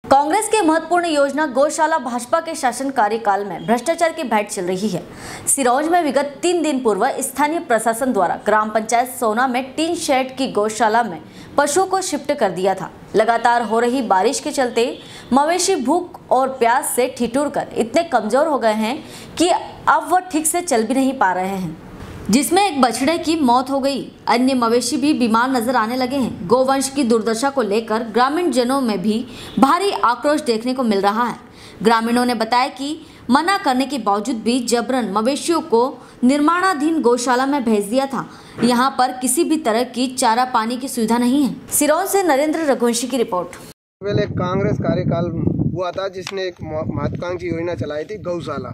कांग्रेस की महत्वपूर्ण योजना गौशाला भाजपा के शासन कार्यकाल में भ्रष्टाचार की भेंट चल रही है। सिरोंज में विगत 3 दिन पूर्व स्थानीय प्रशासन द्वारा ग्राम पंचायत सोना में टीन शेड की गौशाला में पशुओं को शिफ्ट कर दिया था। लगातार हो रही बारिश के चलते मवेशी भूख और प्यास से ठिठुर कर इतने कमजोर हो गए हैं कि अब वह ठीक से चल भी नहीं पा रहे हैं, जिसमें एक बछड़े की मौत हो गई। अन्य मवेशी भी बीमार नजर आने लगे हैं। गोवंश की दुर्दशा को लेकर ग्रामीण जनों में भी भारी आक्रोश देखने को मिल रहा है। ग्रामीणों ने बताया कि मना करने के बावजूद भी जबरन मवेशियों को निर्माणाधीन गौशाला में भेज दिया था। यहाँ पर किसी भी तरह की चारा पानी की सुविधा नहीं है। सिरोंज से नरेंद्र रघुवंशी की रिपोर्ट। पहले कांग्रेस कार्यकाल हुआ था जिसने एक महत्वाकांक्षी योजना चलाई थी गौशाला,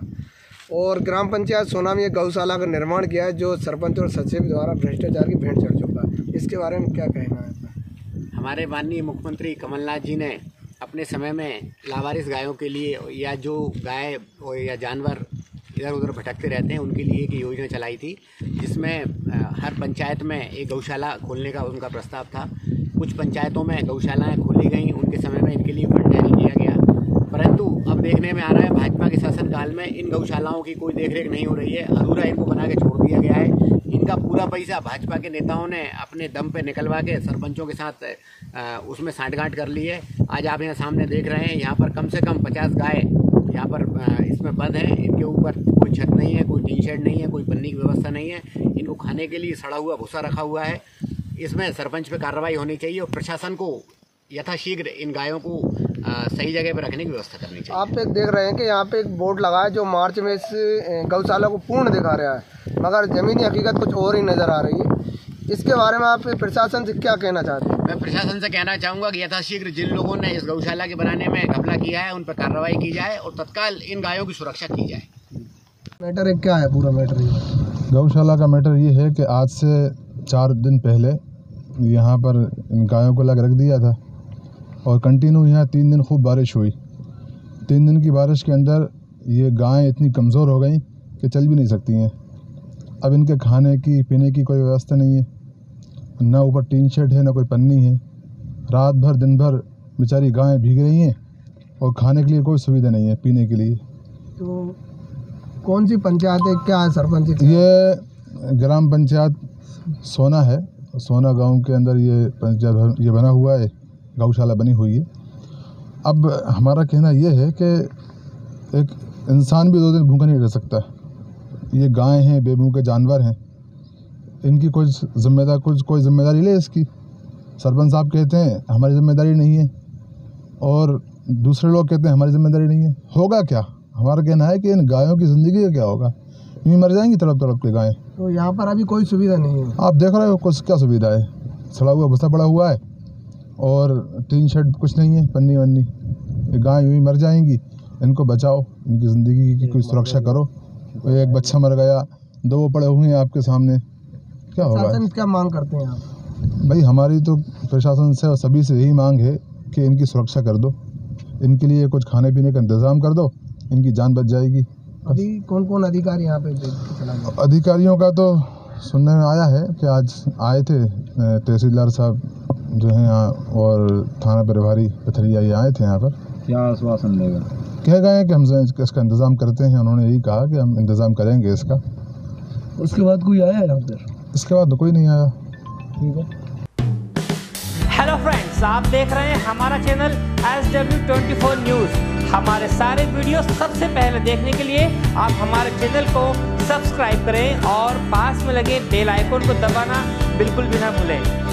और ग्राम पंचायत सोना में ये गौशाला का निर्माण किया है जो सरपंच और सचिव द्वारा भ्रष्टाचार की भेंट चढ़ चुका है। इसके बारे में क्या कहना है? हमारे माननीय मुख्यमंत्री कमलनाथ जी ने अपने समय में लावारिस गायों के लिए या जो गाय या जानवर इधर उधर भटकते रहते हैं उनके लिए एक योजना चलाई थी, जिसमें हर पंचायत में एक गौशाला खोलने का उनका प्रस्ताव था। कुछ पंचायतों में गौशालाएँ खोली गई, उनके समय में इनके लिए फंड जारी किया गया, परंतु अब देखने में आ रहा है भाजपा के शासनकाल में इन गौशालाओं की कोई देखरेख नहीं हो रही है। अधूरा इनको बना के छोड़ दिया गया है। इनका पूरा पैसा भाजपा के नेताओं ने अपने दम पे निकलवा के सरपंचों के साथ उसमें साठगांठ कर ली है। आज आप यहाँ सामने देख रहे हैं, यहाँ पर कम से कम 50 गाय यहाँ पर इसमें बंद हैं। इनके ऊपर कोई छत नहीं है, कोई टीन शेड नहीं है, कोई पन्नी की व्यवस्था नहीं है। इनको खाने के लिए सड़ा हुआ भूसा रखा हुआ है। इसमें सरपंच पे कार्रवाई होनी चाहिए और प्रशासन को यथाशीघ्र इन गायों को सही जगह पर रखने की व्यवस्था करनी चाहिए। आप एक देख रहे हैं कि यहाँ पे एक बोर्ड लगा है जो मार्च में इस गौशाला को पूर्ण दिखा रहा है, मगर जमीनी हकीकत कुछ और ही नज़र आ रही है। इसके बारे में आप प्रशासन से क्या कहना चाहते हैं? मैं प्रशासन से कहना चाहूँगा कि यथाशीघ्र जिन लोगों ने इस गौशाला के बनाने में घपला किया है उन पर कार्रवाई की जाए और तत्काल इन गायों की सुरक्षा की जाए। मैटर क्या है? पूरा मैटर गौशाला का मैटर ये है कि आज से 4 दिन पहले यहाँ पर इन गायों को रख दिया था और कंटिन्यू यहाँ 3 दिन खूब बारिश हुई। 3 दिन की बारिश के अंदर ये गायें इतनी कमज़ोर हो गई कि चल भी नहीं सकती हैं। अब इनके खाने की पीने की कोई व्यवस्था नहीं है, ना ऊपर टीन शेड है, ना कोई पन्नी है। रात भर दिन भर बेचारी गायें भीग रही हैं और खाने के लिए कोई सुविधा नहीं है, पीने के लिए। तो कौन सी पंचायत है, क्या है सरपंच? ये ग्राम पंचायत सोना है। सोना गाँव के अंदर ये पंचायत ये बना हुआ है, गौशाला बनी हुई है। अब हमारा कहना यह है कि एक इंसान भी 2 दिन भूखा नहीं रह सकता। ये गाय हैं, बेभूखे जानवर हैं, इनकी कोई जिम्मेदारी ले इसकी। सरपंच साहब कहते हैं हमारी जिम्मेदारी नहीं है और दूसरे लोग कहते हैं हमारी जिम्मेदारी नहीं है। होगा क्या? हमारा कहना है कि इन गायों की ज़िंदगी का क्या होगा? यूँ मर जाएंगी तड़प तड़प के गायें। तो यहाँ पर अभी कोई सुविधा नहीं है। आप देख रहे हो कुछ क्या सुविधा है? सड़ा हुआ भूसा पड़ा हुआ है और टीन शेड कुछ नहीं है, पन्नी वन्नी। ये गाय यूँ ही मर जाएंगी। इनको बचाओ, इनकी ज़िंदगी की कोई सुरक्षा करो। एक बच्चा मर गया, 2 पड़े हुए हैं आपके सामने, क्या होगा? प्रशासन क्या मांग करते हैं आप? भाई हमारी तो प्रशासन से और सभी से यही मांग है कि इनकी सुरक्षा कर दो, इनके लिए कुछ खाने पीने का इंतज़ाम कर दो, इनकी जान बच जाएगी। अभी कौन कौन अधिकारी यहाँ पे चला गया? अधिकारियों का तो सुनने में आया है कि आज आए थे तहसीलदार साहब जो हैं यहाँ और थाना प्रभारी पथरिया ये आए थे यहाँ पर। क्या आश्वासन देगा? कह गए हैं कि हम इसका इंतज़ाम करते हैं। उन्होंने यही कहा कि हम इंतज़ाम करेंगे इसका। उसके बाद कोई आया यहाँ पर? इसके बाद तो कोई नहीं आया। ठीक है। हेलो फ्रेंड्स, आप देख रहे हैं हमारा चैनल SW24 न्यूज़। हमारे सारे वीडियो सबसे पहले देखने के लिए आप हमारे चैनल को सब्सक्राइब करें और पास में लगे बेल आइकन को दबाना बिल्कुल भी ना भूलें।